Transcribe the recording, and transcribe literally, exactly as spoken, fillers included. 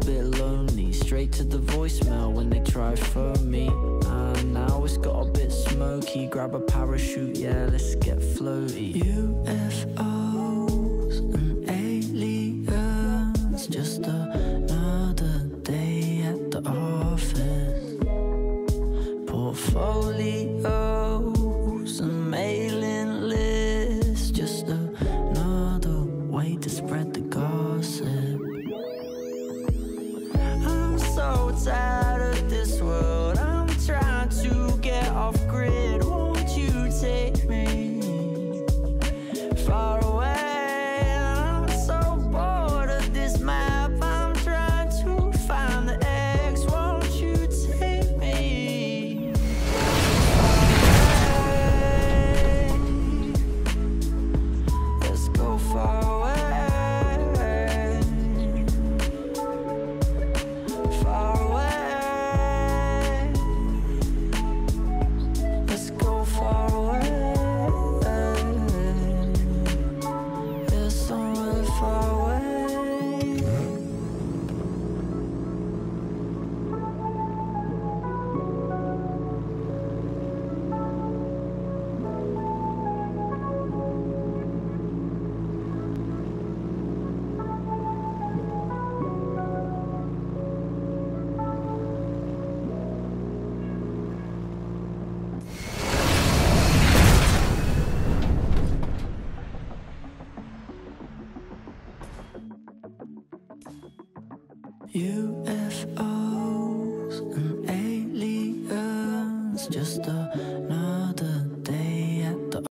bit lonely. Straight to the voicemail when they try phone me. And now it's got a bit smoky. Grab a parachute, yeah, let's get floaty. U F Os and aliens, just another day at the office. Portfolios and mailing lists, just another way to spread the gossip. I'm so tired of this world, I'm trying to get off grid. Won't you take me far away? I'm so bored of this map, I'm trying to find the X. Won't you take me far away? Let's go far away. Far away. Let's go far away. Yeah, somewhere far away. U F O